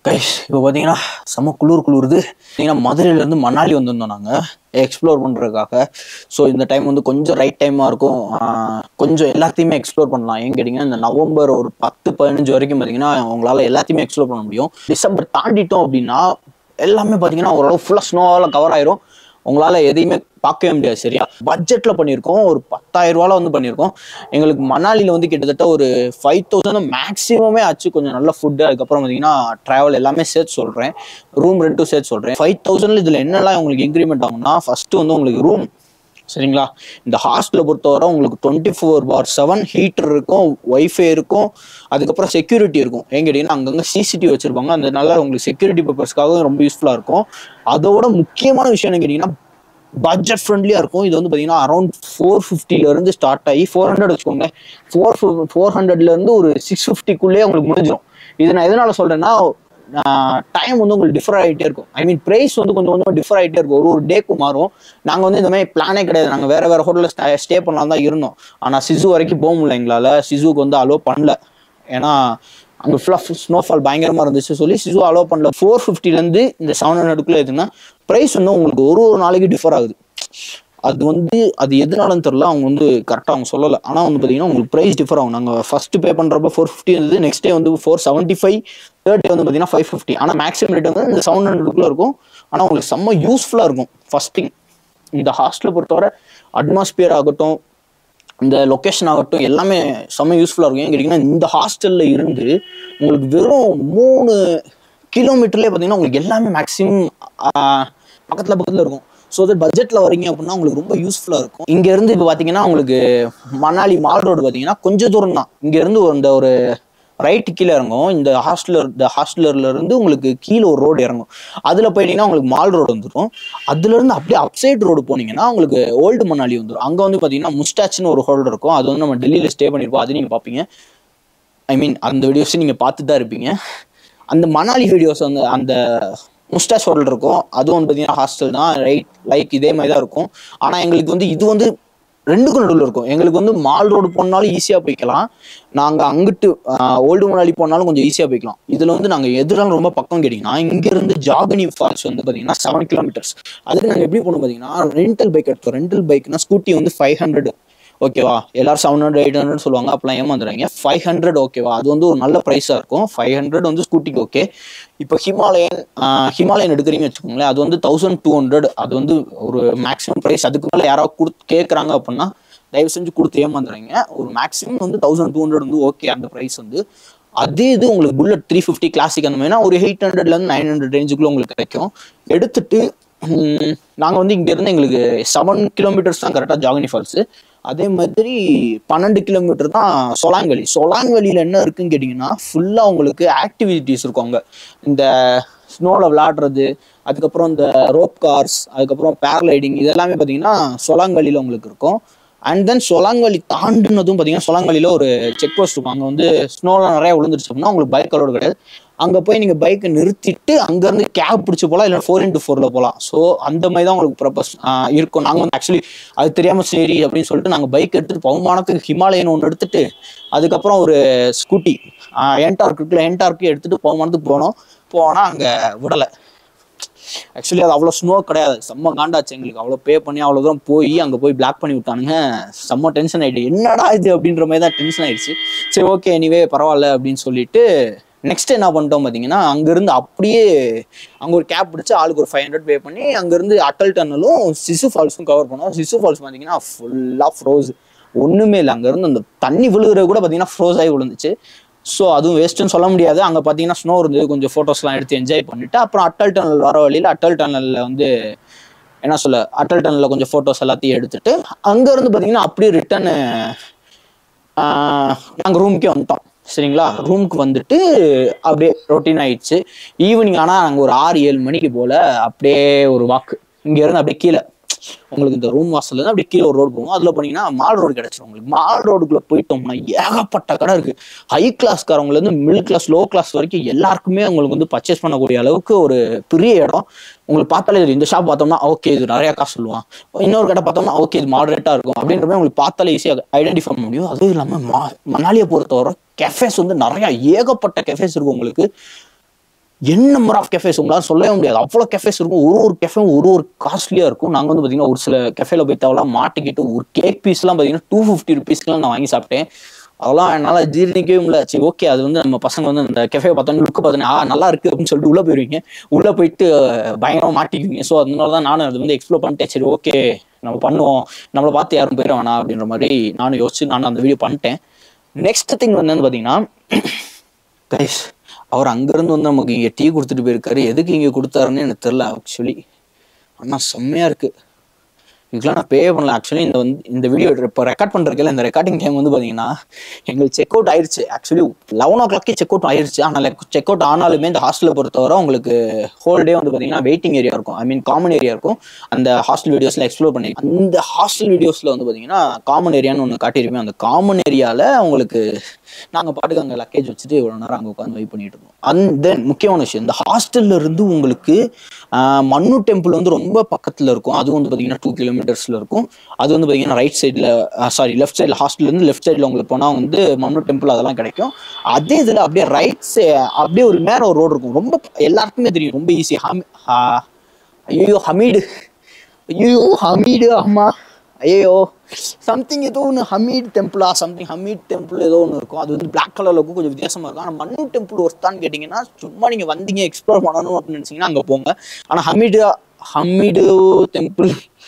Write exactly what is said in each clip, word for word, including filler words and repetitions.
Guys இப்போ பார்த்தீங்கன்னா செம்ம குளிர் குளிருது. பார்த்தீங்கன்னா மதுரையிலேருந்து மணாலி வந்திருந்தோம் நாங்கள் எக்ஸ்ப்ளோர் பண்ணுறதுக்காக. ஸோ இந்த டைம் வந்து கொஞ்சம் ரைட் டைமாக இருக்கும், கொஞ்சம் எல்லாத்தையுமே எக்ஸ்ப்ளோர் பண்ணலாம். ஏன்னு கேட்டிங்கன்னா இந்த நவம்பர் ஒரு பத்து பதினஞ்சு வரைக்கும் பார்த்தீங்கன்னா உங்களால் எல்லாத்தையுமே எக்ஸ்ப்ளோர் பண்ண முடியும். டிசம்பர் தாண்டிட்டோம் அப்படின்னா எல்லாமே பார்த்தீங்கன்னா ஓரளவு ஃபுல்லாக ஸ்னோவால் கவர் ஆயிரும், உங்களால் எதையுமே பார்க்கவே முடியாது. சரியா பட்ஜெட்டில் பண்ணியிருக்கோம், ஒரு பத்தாயிரம் ரூபாவில் வந்து பண்ணியிருக்கோம். எங்களுக்கு மணாலியில் வந்து கிட்டத்தட்ட ஒரு ஃபைவ் தௌசண்ட் மேக்ஸிமமே ஆச்சு. கொஞ்சம் நல்ல ஃபுட்டு, அதுக்கப்புறம் பார்த்தீங்கன்னா ட்ராவல் எல்லாமே சேர்த்து சொல்கிறேன், ரூம் ரெண்ட்டும் சேர்த்து சொல்கிறேன். ஃபைவ் தௌசண்ட்ல இதில் என்னெல்லாம் உங்களுக்கு இன்க்ரிமெண்ட் ஆகும்னா, ஃபஸ்ட்டு வந்து உங்களுக்கு ரூம். சரிங்களா, இந்த ஹாஸ்டலை பொறுத்தவரை உங்களுக்கு டுவெண்ட்டி ஃபோர் பார் செவன் ஹீட்டர் இருக்கும், ஒய்ஃபை இருக்கும், அதுக்கப்புறம் செக்யூரிட்டி இருக்கும். ஏன் கேட்டிங்கன்னா அங்கங்கே சிசிடிவி வச்சுருப்பாங்க, அதனால உங்களுக்கு செக்யூரிட்டி பர்பஸ்க்காக ரொம்ப யூஸ்ஃபுல்லாக இருக்கும். அதோட முக்கியமான விஷயம் என்ன கேட்டிங்கன்னா பட்ஜெட் ஃப்ரெண்ட்லியாக இருக்கும். இது வந்து பார்த்தீங்கன்னா அரௌண்ட் ஃபோர் ஃபிஃப்டிலேருந்து ஸ்டார்ட் ஆகி ஃபோர் ஹண்ட்ரட் வச்சுக்கோங்க, ஃபோர் ஃபோர் ஹண்ட்ரட்லேருந்து ஒரு சிக்ஸ் ஃபிஃப்டிக்குள்ளேயே உங்களுக்கு முடிஞ்சிடும். இது நான் எதனால் சொல்கிறேன்னா டைம் வந்து உங்களுக்கு டிஃபர் ஆகிட்டே இருக்கும். ஐ மீன் ப்ரைஸ் வந்து கொஞ்சம் கொஞ்சமாக டிஃபர் ஆகிட்டே இருக்கும், ஒரு ஒரு டேக்கு மாறும். நாங்கள் வந்து இந்த மாதிரி பிளானே கிடையாது, நாங்கள் வேறு வேறு ஹோட்டலில் ஸ்டே ஸ்டே பண்ணலாம் தான் இருந்தோம். ஆனால் சிசு வரைக்கும் போக முடியல எங்களால், சிசுவுக்கு வந்து அலோவ் பண்ணல. ஏன்னா அங்கே ஃபுல்லாக ஸ்னோஃபால் பயங்கரமாக இருந்துச்சு சொல்லி சிசு அலோவ் பண்ணல. ஃபோர் ஃபிஃப்டிலேருந்து இந்த செவன் ஹண்ட்ரடுக்குள்ளே எதுனா ப்ரைஸ் வந்து உங்களுக்கு ஒரு ஒரு நாளைக்கு டிஃபர் ஆகுது. அது வந்து அது எதுனாலன்னு தெரில, அவங்க வந்து கரெக்டாக அவங்க சொல்லலை. ஆனால் வந்து பார்த்தீங்கன்னா உங்களுக்கு ப்ரைஸ் டிஃபர் ஆகும். நாங்கள் ஃபஸ்ட்டு பே பண்ணுறப்ப ஃபோர் ஃபிஃப்டி இருந்தது, நெக்ஸ்ட் டே வந்து four seventy five, third day வந்து பார்த்தீங்கன்னா ஃபைவ் ஃபிஃப்டி. ஆனால் மேக்ஸிமம் ரேட் வந்து இந்த செவன் ஹண்ட்ரடுக்குள்ளே இருக்கும். ஆனால் உங்களுக்கு செம்ம யூஸ்ஃபுல்லாக இருக்கும். ஃபஸ்ட் திங், இந்த ஹாஸ்டலை பொறுத்தவரை அட்மாஸ்பியர் ஆகட்டும், இந்த லொக்கேஷன் ஆகட்டும், எல்லாமே செம்ம யூஸ்ஃபுல்லாக இருக்கும். ஏன்னு கேட்டிங்கன்னா இந்த ஹாஸ்டலில் இருந்து உங்களுக்கு வெறும் மூணு கிலோமீட்டர்லேயே பார்த்தீங்கன்னா உங்களுக்கு எல்லாமே மேக்ஸிமம் பக்கத்தில் பக்கத்தில் இருக்கும். ஸோ அது பட்ஜெட்டில் வரீங்க அப்படின்னா உங்களுக்கு ரொம்ப யூஸ்ஃபுல்லாக இருக்கும். இங்கேருந்து இப்போ பார்த்தீங்கன்னா உங்களுக்கு மணாலி மால் ரோடு பார்த்தீங்கன்னா கொஞ்சம் தூரம் தான். இங்கேருந்து இந்த ஒரு ரைட்டு கீழே இறங்கும், இந்த ஹாஸ்டலர் இந்த ஹாஸ்டலர்லேருந்து உங்களுக்கு கீழே ஒரு ரோடு இறங்கும். அதில் போயிட்டீங்கன்னா உங்களுக்கு மால் ரோடு வந்துடும். அதுலேருந்து அப்படியே அப்சைட் ரோடு போனீங்கன்னா உங்களுக்கு ஓல்டு மணாலி வந்துடும். அங்கே வந்து பார்த்தீங்கன்னா முஸ்டாச்சுன்னு ஒரு ஹோல்டர் இருக்கும், அது வந்து நம்ம டெல்லியில் ஸ்டே பண்ணியிருப்போம், அது நீங்கள் பார்ப்பீங்க. ஐ மீன் அந்த வீடியோஸை நீங்கள் பார்த்துட்டு தான் இருப்பீங்க. அந்த மணாலி வீடியோஸ் வந்து அந்த முஸ்டாச் ஹோட்டல் இருக்கும், அதுவும் வந்து பார்த்தீங்கன்னா ஹாஸ்டல் தான், ரைட் லைக் இதே மாதிரி தான் இருக்கும். ஆனால் எங்களுக்கு வந்து இது வந்து ரெண்டுக்கும் நடுவில் இருக்கும். எங்களுக்கு வந்து மால் ரோடு போனாலும் ஈஸியாக போய்க்கலாம், நாங்கள் அங்கிட்டு ஓல்டு மணாலி போனாலும் கொஞ்சம் ஈஸியாக போய்க்கலாம். இதில் வந்து நாங்கள் எதிராலும் ரொம்ப பக்கம் கேட்டிங்கன்னா இங்கேருந்து ஜாகனி ஃபால்ஸ் வந்து பார்த்தீங்கன்னா செவன் கிலோமீட்டர்ஸ். அதுக்கு நாங்கள் எப்படி போகணும் பார்த்தீங்கன்னா ரெண்டல் பைக் எடுத்தோம். ரெண்டல் பைக்னா ஸ்கூட்டி வந்து ஃபைவ் ஹண்ட்ரட் ஓகேவா, எல்லாரும் செவன் ஹண்ட்ரட் எயிட் ஹண்ட்ரட் சொல்லுவாங்க, அப்பெல்லாம் ஏமாந்துறாங்க. ஃபைவ் ஹண்ட்ரட் ஓகேவா, அது வந்து ஒரு நல்ல ப்ரைஸாக இருக்கும். ஃபைவ் ஹண்ட்ரட் வந்து ஸ்கூட்டிக்கு ஓகே. இப்போ ஹிமாலயன் ஹிமாலயன் எடுக்கிறீங்கன்னு வச்சுக்கோங்களேன், அது வந்து தௌசண்ட் டூ ஹண்ட்ரட் அது வந்து ஒரு மேக்ஸிமம் ப்ரைஸ். அதுக்கு மேலே யாராவது கொடுத்து கேட்குறாங்க அப்படின்னா தயவு செஞ்சு கொடுத்து ஏமாந்துறாங்க. ஒரு மேக்ஸிமம் வந்து தௌசண்ட் டூ ஹண்ட்ரட் வந்து ஓகே அந்த ப்ரைஸ் வந்து. அதே இது உங்களுக்கு புல்லட் த்ரீ ஃபிஃப்டி கிளாசிக் அந்த மாதிரினா ஒரு எயிட் ஹண்ட்ரட்லேருந்து நைன் ஹண்ட்ரட் ரேஞ்சுக்குள்ளே உங்களுக்கு கிடைக்கும். எடுத்துட்டு நாங்கள் வந்து இங்கேருந்து எங்களுக்கு செவன் கிலோமீட்டர்ஸ் தான் கரெக்டாக ஜாகனி ஃபால்ஸு. அதே மாதிரி பன்னெண்டு கிலோமீட்டர் தான் சொலாங்கலி. சொலாங்கலியில் என்ன இருக்குன்னு கேட்டிங்கன்னா ஃபுல்லாக உங்களுக்கு ஆக்டிவிட்டிஸ் இருக்கும். அங்கே இந்த ஸ்னோவில் விளையாடுறது, அதுக்கப்புறம் இந்த ரோப் கார்ஸ், அதுக்கப்புறம் பேரலைடிங், இதெல்லாமே பார்த்தீங்கன்னா சொலாங்கலியில் உங்களுக்கு இருக்கும். அண்ட் தென் சொலாங்கலி தாண்டினதும் பார்த்தீங்கன்னா சொலாங்கலியில் ஒரு செக் போஸ்ட் இருக்கும். அங்கே வந்து ஸ்னோலாம் நிறையா விழுந்துருச்சு அப்படின்னா உங்களுக்கு பைக் அலோடு கிடையாது. அங்கே போய் நீங்கள் பைக்கை நிறுத்திட்டு அங்கேருந்து கேப் பிடிச்சி போகலாம், இல்லை ஃபோர் இன்ட்டு ஃபோரில் போகலாம். ஸோ அந்த மாதிரி தான் உங்களுக்கு ப்ரப்பஸ் இருக்கும். நாங்கள் வந்து ஆக்சுவலி அது தெரியாமல் சரி அப்படின்னு சொல்லிட்டு நாங்கள் பைக் எடுத்துகிட்டு பவுமானத்துக்கு ஹிமாலயன் ஒன்று எடுத்துகிட்டு அதுக்கப்புறம் ஒரு ஸ்கூட்டி என்டார்க் இருக்குல்ல, என்டார்க்கு எடுத்துகிட்டு பவுமானத்துக்கு போனோம். போனால் அங்கே விடலை. ஆக்சுவலி அது அவ்வளோ ஸ்னோ கிடையாது, செம்ம காண்டாச்சு எங்களுக்கு. அவ்வளோ பே பண்ணி அவ்வளோ தூரம் போய் அங்கே போய் பிளாக் பண்ணி விட்டானுங்க. செம்ம டென்ஷன் ஆகிட்டு, என்னடா இது அப்படின்ற மாதிரி தான் டென்ஷன் ஆகிடுச்சு. சரி ஓகே எனிவே பரவாயில்ல அப்படின்னு சொல்லிட்டு நெக்ஸ்ட் என்ன பண்ணிட்டோம் பார்த்தீங்கன்னா அங்கேருந்து அப்படியே அங்கே ஒரு கேப் பிடிச்சி ஆளுக்கு ஒரு ஃபைவ் ஹண்ட்ரட் பே பண்ணி அங்கேருந்து அட்டல் டன்னலும் சிசு ஃபால்ஸும் கவர் பண்ணோம். சிசு ஃபால்ஸ் பார்த்தீங்கன்னா ஃபுல்லாக ஃப்ரோஸ், ஒன்றுமே இல்லை. அங்கேருந்து அந்த தண்ணி விழுகிறது கூட பார்த்தீங்கன்னா ஃப்ரோஸ் ஆகி விழுந்துச்சு. ஸோ அதுவும் வேஸ்ட்டுன்னு சொல்ல முடியாது. அங்கே பார்த்தீங்கன்னா ஸ்னோ இருந்தது, கொஞ்சம் ஃபோட்டோஸ்லாம் எடுத்து என்ஜாய் பண்ணிவிட்டு அப்புறம் அட்டல் டனல் வர வழியில் அட்டல் டனலில் வந்து என்ன சொல்ல அட்டல் டனலில் கொஞ்சம் ஃபோட்டோஸ் எல்லாத்தையும் எடுத்துகிட்டு அங்கேருந்து பார்த்தீங்கன்னா அப்படியே ரிட்டர்னு நாங்கள் ரூமுக்கே வந்துட்டோம். சரிங்களா, ரூமுக்கு வந்துட்டு அப்படியே ரொட்டீன் ஆயிடுச்சு. ஈவினிங் ஆனால் நாங்கள் ஒரு ஆறு ஏழு மணிக்கு போல் அப்படியே ஒரு வாக்கு இங்கேருந்து அப்படியே கீழே உங்களுக்கு இந்த ரூம் வாசல்லேருந்து அப்படியே கீழே ஒரு ரோடு போகும். அதில் போனீங்கன்னா மால் ரோடு கிடச்சிடும் உங்களுக்கு. மால் ரோடுக்குள்ளே போயிட்டோம்னா ஏகப்பட்ட கடை இருக்குது. ஹை கிளாஸ்காரவங்கலேருந்து மிடில் கிளாஸ் லோ கிளாஸ் வரைக்கும் எல்லாருக்குமே உங்களுக்கு வந்து பர்ச்சேஸ் பண்ணக்கூடிய அளவுக்கு ஒரு பெரிய இடம். உங்களுக்கு பார்த்தாலே தெரியும். இந்த ஷாப் பார்த்தோம்னா ஓகே இது நிறையா காசு சொல்லுவான், இன்னொரு கடை பார்த்தோம்னா ஓகே இது மாடரேட்டாக இருக்கும் அப்படின்ற மாதிரி உங்களுக்கு பார்த்தாலே ஈஸியாக ஐடென்டிஃபை பண்ண முடியும். அதுவும் இல்லாமல் மா மணாலியை பொறுத்தவரை கெஃபேஸ் வந்து நிறையா ஏகப்பட்ட கெஃபேஸ் இருக்கும் உங்களுக்கு. என் நம்பர் ஆஃப் கெஃபேஸ் உங்களால் சொல்லவே முடியாது. அவ்வளோ கெஃபேஸ் இருக்கும். ஒரு ஒரு கெஃபே ஒரு ஒரு காஸ்ட்லியாக இருக்கும். நாங்கள் வந்து பார்த்தீங்கன்னா ஒரு சில கெஃபேல போய் தவலாம் மாட்டிக்கிட்டு ஒரு கேக் பீஸ்லாம் பார்த்தீங்கன்னா டூ ஃபிஃப்டி ருபீஸ்க்குலாம் நான் வாங்கி சாப்பிட்டேன். அதெல்லாம் என்னால் ஜீரணிக்கவே முடியல. சரி ஓகே, அது வந்து நம்ம பசங்க வந்து அந்த கெஃபே பார்த்தோன்னு லுக்கு பார்த்தோன்னே ஆ நல்லா இருக்குது அப்படின்னு சொல்லிட்டு உள்ளே போயிருவீங்க. உள்ளே போயிட்டு பயங்கரமாக மாட்டிக்குவீங்க. ஸோ அதனால தான் நானும் அது வந்து எக்ஸ்ப்ளோர் பண்ணிட்டேன். சரி ஓகே நம்ம பண்ணுவோம், நம்மளை பார்த்து யாரும் போயிட வேணாம் அப்படின்ற மாதிரி நானும் யோசிச்சு நானும் அந்த வீடியோ பண்ணிட்டேன். நெக்ஸ்ட் திங் வந்து பார்த்தீங்கன்னா கைஸ், அவர் அங்கேருந்து வந்து நமக்கு இங்கே டீ கொடுத்துட்டு போயிருக்காரு. எதுக்கு இங்கே கொடுத்தாருன்னு எனக்கு தெரில ஆக்சுவலி. ஆனால் செம்மையாக இருக்குது. இதுக்கெல்லாம் நான் பே பண்ணல ஆக்சுவலி. இந்த வந்து இந்த வீடியோ இப்போ ரெக்கார்ட் பண்ணுறதுல இந்த ரெக்கார்டிங் டைம் வந்து பார்த்தீங்கன்னா எங்களுக்கு செக் அவுட் ஆயிடுச்சு. ஆக்சுவலி லெவன் ஓ கிளாக்கே செக் அவுட் ஆயிடுச்சு. ஆனால் செக் அவுட் ஆனாலுமே இந்த ஹாஸ்டலை பொறுத்தவரை உங்களுக்கு ஹோல் டே வந்து பார்த்தீங்கன்னா வெயிட்டிங் ஏரியா இருக்கும். ஐ மீன் காமன் ஏரியா இருக்கும். அந்த ஹாஸ்டல் வீடியோஸில் எக்ஸ்ப்ளோர் பண்ணி அந்த ஹாஸ்டல் வீடியோஸில் வந்து பார்த்தீங்கன்னா காமன் ஏரியான்னு ஒன்று காட்டியிருப்பேன். அந்த காமன் ஏரியாவில் உங்களுக்கு நாங்கள் பாட்டுக்கு அங்கே லக்கேஜ் வச்சுட்டு இவ்வளோ நேரம் அங்கே உட்காந்து வெயிட் பண்ணிட்டு இருக்கோம். அண்ட் தென் முக்கியமான விஷயம், இந்த ஹாஸ்டல்ல இருந்து உங்களுக்கு மண்ணு டெம்பிள் வந்து ரொம்ப பக்கத்தில் இருக்கும். அது வந்து பார்த்தீங்கன்னா டூ கிலோமீட்டர்ஸில் இருக்கும். அது வந்து பார்த்தீங்கன்னா ரைட் சைடில் சாரி லெஃப்ட் சைடில் ஹாஸ்டல்லேருந்து லெஃப்ட் சைடில் உங்களுக்கு போனால் வந்து மண்ணு டெம்பிள் அதெல்லாம் கிடைக்கும். அதே இதில் அப்படியே ரைட் சை அப்படியே ஒரு மேலே ஒரு ரோடு இருக்கும். ரொம்ப எல்லாருக்குமே தெரியும், ரொம்ப ஈஸி. ஹமி ஐயோ ஹமீடு ஐயோ ஹமீடு அம்மா ஐயோ சம்திங் ஏதோ ஒன்று ஹமீட் டெம்பிளா சம்திங் ஹமீட் டெம்பிள் ஏதோ ஒன்று இருக்கும். அது வந்து பிளாக் கலரில் இருக்கும், கொஞ்சம் வித்தியாசமாக இருக்கும். ஆனால் மண்ணு டெம்பிள் ஒருத்தான்னு கேட்டிங்கன்னா சும்மா நீங்கள் வந்தீங்க எக்ஸ்ப்ளோர் பண்ணணும் அப்படின்னு நினச்சிங்கன்னா அங்கே போங்க. ஆனால் ஹமீடு ஹமீடு டெம்பிள்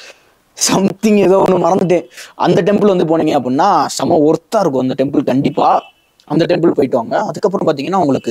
சம்திங் ஏதோ ஒன்று மறந்துட்டேன். அந்த டெம்பிள் வந்து போனீங்க அப்படின்னா செம ஒர்த்தாக இருக்கும் அந்த டெம்பிள். கண்டிப்பாக அந்த டெம்பிள் போயிட்டு வாங்க. அதுக்கப்புறம் பார்த்தீங்கன்னா உங்களுக்கு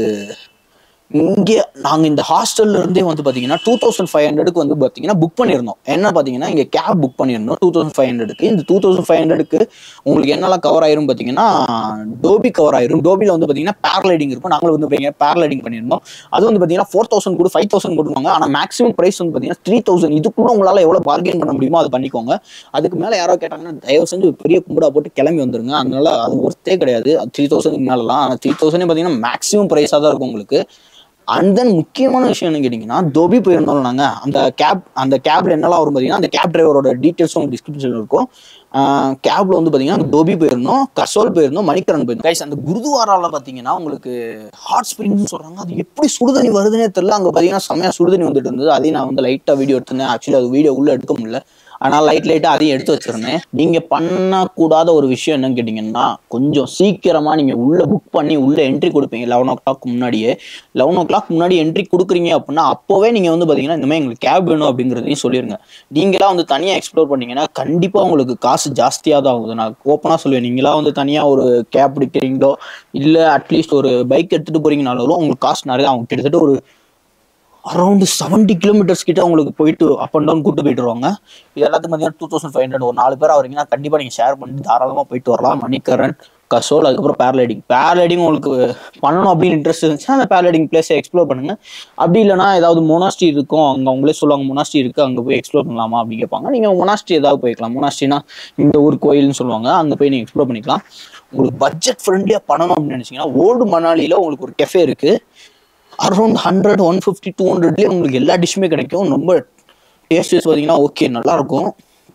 இங்கே நாங்கள் இந்த ஹாஸ்டல்ல இருந்தே வந்து பார்த்தீங்கன்னா டூ தௌசண்ட் ஃபைவ் ஹண்ட்ரடுக்கு வந்து பார்த்தீங்கன்னா புக் பண்ணியிருந்தோம். என்ன பார்த்தீங்கன்னா இங்கே கேப் புக் பண்ணியிருந்தோம் டூ தௌசண்ட் ஃபைவ் ஹண்ட்ரடுக்கு. இந்த டூ தௌசண்ட் ஃபைவ் ஹண்ட்ரடுக்கு உங்களுக்கு என்னெல்லாம் கவர் ஆயிரும் பார்த்தீங்கன்னா டோபி கவர் ஆயிரும். டோபியில் வந்து பார்த்தீங்கன்னா பேரலைடிங் இருக்கும். நாங்களும் வந்து பார்த்தீங்கன்னா பேரலைடிங் பண்ணியிருந்தோம். அது வந்து பார்த்தீங்கன்னா ஃபோர் தௌசண்ட் கூட ஃபைவ் தௌசண்ட் கொடுப்பாங்க. ஆனால் மேக்ஸிமம் ப்ரைஸ் வந்து பார்த்தீங்கன்னா த்ரீ தௌசண்ட். இதுக்குள்ள உங்களால் எவ்வளோ பார்கெயின் பண்ண முடியுமோ அது பண்ணிக்கோங்க. அதுக்கு மேலே யாரோ கேட்டாங்கன்னா தயவு செஞ்சு பெரிய கும்பிடா போட்டு கிளம்பி வந்துருங்க. அதனால அது ஒர்த்தே கிடையாது த்ரீ தௌசண்ட்க்கு மேலாம். ஆனால் த்ரீ தௌசண்ட் பார்த்தீங்கன்னா மேக்ஸிமம் ப்ரைஸாக தான் இருக்கும் உங்களுக்கு. அண்ட் தென் முக்கியமான விஷயம் என்ன கேட்டிங்கன்னா தோபி போயிருந்தோம் நாங்கள். அந்த கேப் அந்த கேப்ல என்னெல்லாம் வரும் பார்த்தீங்கன்னா அந்த கேப் டிரைவரோட டீட்டெயில்ஸும் உங்களுக்கு டிஸ்கிரிப்ஷனில் இருக்கும். கேப்ல வந்து பார்த்தீங்கன்னா தோபி போயிருந்தோம், கசோல் போயிருந்தோம், மணிக்கரன் போயிருந்தோம். கைஸ் அந்த குருத்வாராவில் பார்த்தீங்கன்னா உங்களுக்கு ஹாட் ஸ்ப்ரிங்ஸ்னு சொல்கிறாங்க. அது எப்படி சுடுதண்ணி வருதுன்னே தெரியல. அங்கே பார்த்தீங்கன்னா செம்மையாக சுடுதண்ணி வந்துட்டு இருந்தது. அதையும் நான் வந்து லைட்டாக வீடியோ எடுத்திருந்தேன். ஆக்சுவலி அது வீடியோ உள்ளே எடுக்க முடியல. ஆனால் லைட் லைட்டாக அதையும் எடுத்து வச்சிருந்தேன். நீங்கள் பண்ணக்கூடாத ஒரு விஷயம் என்னன்னு கேட்டிங்கன்னா கொஞ்சம் சீக்கிரமாக நீங்கள் உள்ளே புக் பண்ணி உள்ளே என்ட்ரி கொடுப்பீங்க. லெவன் ஓ கிளாக் முன்னாடியே லெவன் ஓ கிளாக் முன்னாடி என்ட்ரி கொடுக்குறீங்க அப்படின்னா அப்போவே நீங்கள் வந்து பார்த்தீங்கன்னா இந்த மாதிரி எங்களுக்கு கேப் வேணும் அப்படிங்கிறதையும் சொல்லிடுங்க. நீங்களாம் வந்து தனியாக எக்ஸ்ப்ளோர் பண்ணீங்கன்னா கண்டிப்பாக உங்களுக்கு காசு ஜாஸ்தியாக தான் ஆகுது. நான் ஓப்பனாக சொல்லுவேன். நீங்களாம் வந்து தனியாக ஒரு கேப் பிடிக்கிறீங்களோ இல்லை அட்லீஸ்ட் ஒரு பைக் எடுத்துகிட்டு போகிறீங்கனாலும் உங்களுக்கு காசு நிறைய அவங்க கிட்டத்தட்ட ஒரு அரௌண்ட் செவன்ட்டி கிலோமீட்டர்ஸ் கிட்ட உங்களுக்கு போயிட்டு அப் அண்ட் டவுன் கூட்டு போயிட்டு வருவாங்க. இது எல்லாத்துக்கும் பார்த்தீங்கன்னா டூ தௌசண்ட் ஃபைவ் ஹண்ட்ரட் ஒரு நாலு பேர் வரீங்கன்னா கண்டிப்பாக நீங்கள் ஷேர் பண்ணி தாராளமாக போயிட்டு வரலாம். மணிக்கரன், கசோல், அதுக்கப்புறம் பேரலைடிங். பேரலைடிங் உங்களுக்கு பண்ணணும் அப்படின்னு இன்ட்ரெஸ்ட் இருந்துச்சுன்னா அந்த பேரலைடிங் பிளேஸை எக்ஸ்ப்ளோர் பண்ணுங்கள். அப்படி இல்லைனா ஏதாவது மொனாஸ்ட்ரி இருக்கும், அங்கே அவங்களே சொல்லுவாங்க மொனாஸ்ட்ரி இருக்குது அங்கே போய் எக்ஸ்ப்ளோர் பண்ணலாமா அப்படின்னு கேட்பாங்க. நீங்கள் மொனாஸ்ட்ரி ஏதாவது போய்க்கலாம். மொனாஸ்ட்ரினா இந்த ஊர் கோயில்னு சொல்லுவாங்க, அங்கே போய் நீங்கள் எக்ஸ்ப்ளோர் பண்ணிக்கலாம். உங்களுக்கு பட்ஜெட் ஃப்ரெண்ட்லியாக பண்ணணும் அப்படின்னு நினச்சிங்கன்னா ஓல்டு மணாலியில் உங்களுக்கு ஒரு கெஃபே இருக்குது. Around hundred one fifty two ஹண்ட்ரட்லேயே உங்களுக்கு எல்லா டிஷ்ஷுமே கிடைக்கும். ரொம்ப டேஸ்ட் பார்த்தீங்கன்னா ஓகே நல்லாயிருக்கும்.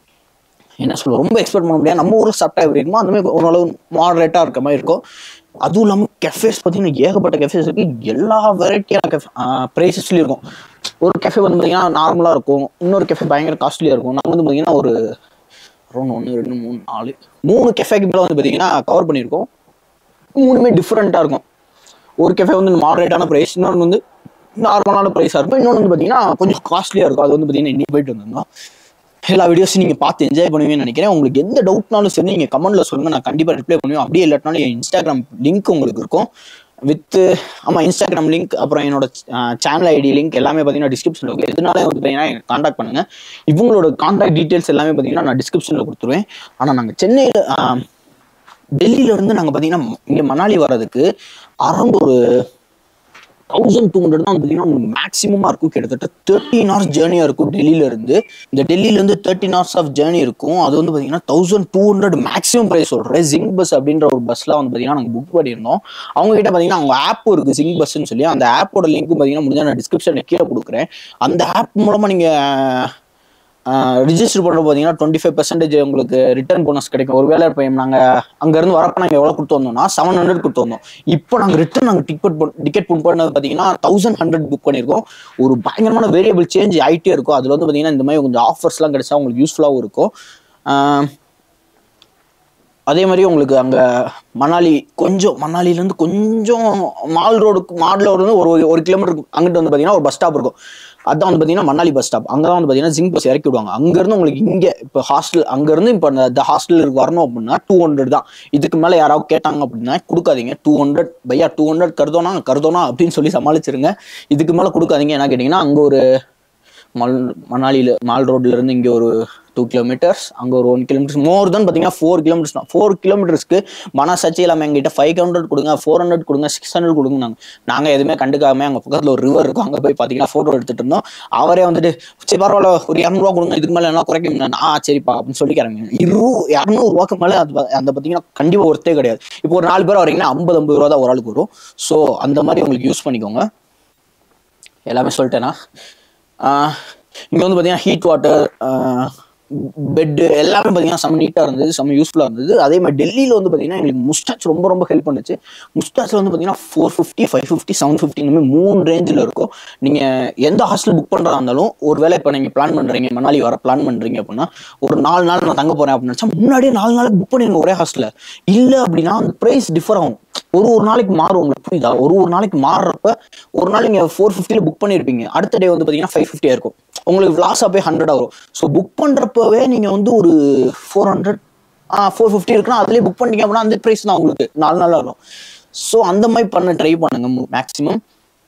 என்ன சொல்லுவோம், ரொம்ப எக்ஸ்பெக்ட் பண்ண முடியாது. நம்ம ஊரில் சாப்பிட்டா எப்படி இருக்குமோ அந்த மாதிரி ஓரளவு மாடரேட்டாக இருக்க மாதிரி இருக்கும். அதுவும் இல்லாமல் கெஃபேஸ் பார்த்தீங்கன்னா ஏகப்பட்ட கெஃபேஸ் இருக்குது. எல்லா வெரைட்டியான கெஃபே ப்ரைஸஸ்லேயும் இருக்கும். ஒரு கெஃபே வந்து பார்த்தீங்கன்னா நார்மலாக இருக்கும், இன்னொரு கெஃபே பயங்கர காஸ்ட்லியாக இருக்கும். நம்ம வந்து பார்த்தீங்கன்னா ஒரு அரௌண்ட் ஒன்று ரெண்டு மூணு நாலு மூணு கெஃபேக்கு மேலே வந்து பார்த்தீங்கன்னா கவர் பண்ணியிருக்கோம். மூணுமே டிஃப்ரெண்ட்டாக இருக்கும். ஒரு கெஃபே வந்து மாடரேட்டான ப்ரைஸ், இன்னொன்று வந்து நார்மலான ப்ரைஸாக இருக்கும், இன்னொன்று வந்து பார்த்தீங்கன்னா கொஞ்சம் காஸ்ட்லியாக இருக்கும். அது வந்து பார்த்தீங்கன்னா இன்னைக்கு போயிட்டு வந்திருந்தோம். எல்லா வீடியோஸும் நீங்கள் பார்த்து என்ஜாய் பண்ணுவீங்கன்னு நினைக்கிறேன். உங்களுக்கு எந்த டவுட்னாலும் சரி நீங்கள் கமெண்ட்டில் சொல்லுங்கள், நான் கண்டிப்பாக ரிப்ளை பண்ணுவேன். அப்படியே இல்லாட்டினாலும் என் இன்ஸ்டாகிராம் லிங்க் உங்களுக்கு இருக்கும் வித்து ஆமாம் இன்ஸ்டாகிராம் லிங்க், அப்புறம் என்னோட சேனல் ஐடி லிங்க் எல்லாமே பார்த்தீங்கன்னா டிஸ்கிரிப்ஷனில் இருக்கும். எதுனால வந்து பார்த்தீங்கன்னா கான்டாக்ட் பண்ணுங்கள். இவங்களோட கான்டாக்ட் டீட்டெயில்ஸ் எல்லாமே பார்த்தீங்கன்னா நான் டிஸ்கிரிப்ஷனில் கொடுத்துருவேன். ஆனால் நாங்கள் சென்னையில் டெல்லியிலேருந்து நாங்கள் பார்த்தீங்கன்னா இங்கே மணாலி வர்றதுக்கு அரௌண்ட் ஒரு தௌசண்ட் டூ ஹண்ட்ரட் தான் பார்த்தீங்கன்னா மேக்ஸிமமாக இருக்கும். கிட்டத்தட்ட தேர்ட்டின் ஹவர்ஸ் ஜேர்னியாக இருக்கும் டெல்லியிலேருந்து. இந்த டெல்லியிலேருந்து தேர்ட்டின் ஹவர்ஸ் ஆஃப் ஜேர்னி இருக்கும். அது வந்து பார்த்தீங்கன்னா thousand two hundred maximum price சொல்கிறேன். ஜிங் பஸ் அப்படின்ற ஒரு பஸ்லாம் வந்து பார்த்தீங்கன்னா நாங்கள் புக் பண்ணியிருந்தோம். அவங்க கிட்ட பார்த்தீங்கன்னா அவங்க ஆப் இருக்குது ஜிங் பஸ்ன்னு சொல்லி. அந்த ஆப்போட லிங்க்கும் பார்த்தீங்கன்னா முடிஞ்சால் நான் டிஸ்கிரிப்ஷனில் கீழே கொடுக்குறேன். அந்த ஆப் மூலமாக நீங்கள் ரிஜிஸ்டர் பண்ணுறது பார்த்தீங்கன்னா டுவெண்ட்டி ஃபைவ் பர்சன்டேஜ் உங்களுக்கு ரிட்டர்ன் போனஸ் கிடைக்கும். ஒரு வேலை இப்போ நாங்கள் அங்கேருந்து வரப்போ நாங்கள் எவ்வளோ கொடுத்து வந்தோம்னா செவன் ஹண்ட்ரட் கொடுத்து வந்தோம். இப்போ நாங்கள் ரிட்டர்ன் நாங்கள் டிக்கெட் டிக்கெட் புக் பண்ணது பார்த்தீங்கன்னா தௌசண்ட் ஹண்ட்ரட் புக் பண்ணியிருக்கோம். ஒரு பயங்கரமான வேரியபிள் சேஞ்ச் ஆகிட்டே இருக்கும். அதில் வந்து பார்த்தீங்கன்னா இந்த மாதிரி கொஞ்சம் ஆஃபர்ஸ்லாம் கிடைச்சா உங்களுக்கு யூஸ்ஃபுல்லாகவும் இருக்கும். அதே மாதிரி உங்களுக்கு அங்கே மணாலி கொஞ்சம் மணாலிலேருந்து கொஞ்சம் மால் ரோடுக்கு மால் ரோடு வந்து ஒரு ஒரு கிலோமீட்டருக்கு அங்கிட்டு வந்து பார்த்தீங்கன்னா ஒரு பஸ் ஸ்டாப் இருக்கும். அதான் வந்து பார்த்தீங்கன்னா மணாலி பஸ் ஸ்டாப். அங்கே தான் வந்து பார்த்தீங்கன்னா ஜிங் பஸ் இறக்கி விடுவாங்க. அங்கேருந்து உங்களுக்கு இங்கே இப்போ ஹாஸ்டல் அங்கேருந்து இப்போ இந்த ஹாஸ்டலுக்கு வரணும் அப்படின்னா டூ ஹண்ட்ரட் தான். இதுக்கு மேலே யாராவது கேட்டாங்க அப்படின்னா கொடுக்காதீங்க. டூ ஹண்ட்ரட் பையா டூ ஹண்ட்ரட் கருதோனா கருதோனா அப்படின்னு சொல்லி சமாளிச்சிருங்க. இதுக்கு மேலே கொடுக்காதீங்க. என்ன கேட்டிங்கன்னா அங்கே ஒரு மல் மணாலியில் மால் ரோட்லேருந்து இங்கே ஒரு டூ கிலோமீட்டர்ஸ் அங்கே ஒரு ஒன் கிலோமீட்டர்ஸ் மோர் தான் பார்த்தீங்கன்னா ஃபோர் கிலோமீட்டர்ஸ் தான். ஃபோர் கிலோமீட்டர்ஸ்க்கு மனசாட்சி இல்லாமல் எங்கிட்ட ஃபைவ் ஹண்ட்ரட் கொடுங்க, ஃபோர் ஹண்ட்ரட் கொடுங்க, சிக்ஸ் ஹண்ட்ரட் கொடுங்க. நாங்கள் நாங்கள் எதுவுமே கண்டுக்காமல் அங்கே பக்கத்தில் ஒரு ரிவர் இருக்கும். அங்கே போய் பார்த்தீங்கன்னா ஃபோட்டோ எடுத்துகிட்டு இருந்தோம். அவரே வந்துட்டு சரி பரவாயில்ல ஒரு இரநூறுவா கொடுங்க, இதுக்கு மேலே என்ன குறைக்க முடியாது. ஆ சரிப்பா அப்படின்னு சொல்லிக்கிறாங்க. இரு இரநூறுவாக்கு மேலே அது அந்த பார்த்தீங்கன்னா கண்டிப்பாக ஒருத்தே கிடையாது. இப்போ ஒரு நாலு பேர் வரீங்கன்னா ஐம்பது ஐம்பது ரூபா தான் ஒரு ஆளுக்கு வரும். ஸோ அந்த மாதிரி உங்களுக்கு யூஸ் பண்ணிக்கோங்க. எல்லாமே சொல்லிட்டேன்னா இங்கே வந்து பார்த்தீங்கன்னா ஹீட் வாட்டர் பெட்டு எல்லாமே பார்த்தீங்கன்னா செம்ம நீட்டாக இருந்தது, செம்ம யூஸ்ஃபுல்லாக இருந்தது. அதே மாதிரி டெல்லியில் வந்து பார்த்தீங்கன்னா எங்களுக்கு முஸ்டாச் ரொம்ப ரொம்ப ஹெல்ப் பண்ணுச்சு. முஸ்டாச்சில் வந்து பார்த்தீங்கன்னா four fifty five fifty seven fifty இந்த மாதிரி மூணு ரேஞ்சில் இருக்கும். நீங்கள் எந்த ஹாஸ்டல் புக் பண்ணுறதா இருந்தாலும் ஒரு வேளை இப்போ நீங்கள் பிளான் பண்ணுறீங்க மணாலி வர பிளான் பண்ணுறீங்க அப்படின்னா ஒரு நாலு நாள் நான் தங்க போகிறேன் அப்படின்னு நினச்சா முன்னாடியே நாலு நாளுக்கு புக் பண்ணிடுங்க ஒரே ஹாஸ்டலில். இல்லை அப்படின்னா அந்த ப்ரைஸ் டிஃபர் ஆகும். ஒரு ஒரு நாளைக்கு மாறும். உங்களுக்கு புரியுதா? ஒரு ஒரு நாளைக்கு மாறுறப்ப ஒரு நாள் நீங்கள் ஃபோர் ஃபிஃப்டியில் புக் பண்ணியிருப்பீங்க, அடுத்த டே வந்து பார்த்தீங்கன்னா ஃபைவ் ஃபிஃப்டியாக இருக்கும். உங்களுக்கு லாஸாக போய் ஹண்ட்ரட் ஆகும். ஸோ புக் பண்ணுறப்பவே நீங்கள் வந்து ஒரு four hundred ah four fifty இருக்குன்னா அதுலேயே புக் பண்ணிட்டீங்க அப்படின்னா அந்த ப்ரைஸ் தான் உங்களுக்கு நாலு நாள் ஆகும். ஸோ அந்த மாதிரி பண்ண ட்ரை பண்ணுங்க மேக்ஸிமம்.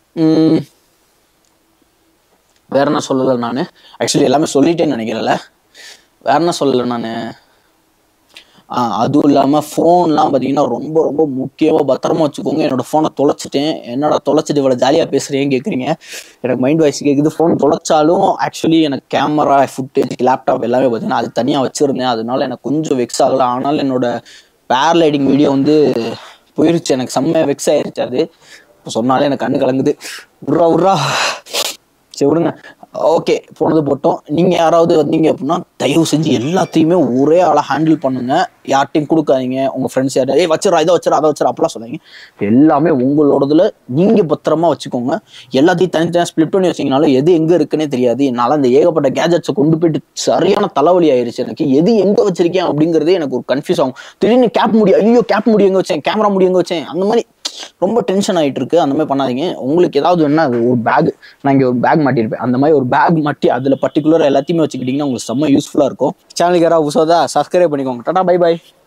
வேற என்ன சொல்லலை நான், ஆக்சுவலி எல்லாமே சொல்லிட்டேன்னு நினைக்கிறேன்ல. வேற என்ன சொல்லலை நான். அதுவும் இல்லாமல் ஃபோன்லாம் பார்த்தீங்கன்னா ரொம்ப ரொம்ப முக்கியமாக பத்திரமா வச்சுக்கோங்க. என்னோடய ஃபோனை தொலைச்சிட்டேன். என்னோட தொலைச்சிட்டு இவ்வளோ ஜாலியாக பேசுகிறேன்னு கேட்குறீங்க. எனக்கு மைண்ட் வாய்ஸ் கேட்குது. ஃபோன் தொலைச்சாலும் ஆக்சுவலி எனக்கு கேமரா ஃபுட்டேஜ் லேப்டாப் எல்லாமே பார்த்தீங்கன்னா அது தனியாக வச்சுருந்தேன். அதனால எனக்கு கொஞ்சம் வெக்ஸ் ஆகலை. ஆனாலும் என்னோட பேரலைடிங் வீடியோ வந்து போயிருச்சு. எனக்கு செம்ம வெக்ஸ் ஆயிடுச்சு. அது இப்போ சொன்னாலே எனக்கு கண்ணு கலங்குது. உர்ரா உர்ரா சரி விடுங்க. ஓகே போனது போட்டோம். நீங்கள் யாராவது வந்தீங்க அப்படின்னா தயவு செஞ்சு எல்லாத்தையுமே ஒரே ஆளாக ஹேண்டில் பண்ணுங்க. யார்ட்டையும் கொடுக்காதீங்க. உங்கள் ஃப்ரெண்ட்ஸ் யாரும் ஏ வச்சிடா இதை வச்சிடா அதை வச்சிடா அப்படிலாம் சொல்லாதீங்க. எல்லாமே உங்களோடதுல நீங்கள் பத்திரமா வச்சுக்கோங்க. எல்லாத்தையும் தனித்தனியாக ஸ்பிளிட் பண்ணி வச்சிங்கனாலும் எது எங்கே இருக்குன்னே தெரியாது. என்னால் அந்த ஏகப்பட்ட கேஜெட்ஸை கொண்டு போயிட்டு சரியான தலைவலி ஆயிடுச்சு. எனக்கு எது எங்கே வச்சிருக்கேன் அப்படிங்கிறதே எனக்கு ஒரு கன்ஃபியூஸ் ஆகும். திடீர்னு கேப் முடி ஐயோ கேப் முடி எங்கே வச்சேன், கேமரா முடி எங்கே வச்சேன், அந்த மாதிரி ரொம்ப டென்ஷன் ஆகிட்டு இருக்கு. அந்த மாதிரி பண்ணாதீங்க. உங்களுக்கு ஏதாவது வேணா அது ஒரு பேக், நான் இங்கே ஒரு பேக் மாட்டியிருப்பேன், அந்த மாதிரி ஒரு பேக் மாட்டி அதில் பர்டிகுலராக எல்லாத்தையுமே வச்சுக்கிட்டிங்கன்னா உங்களுக்கு செம்ம யூஸ்ஃபுல்லாக இருக்கும். சேனலுக்கு யாராவது புதுசாக சப்ஸ்கிரைப் பண்ணிக்கோங்க. டாடா பை பாய்.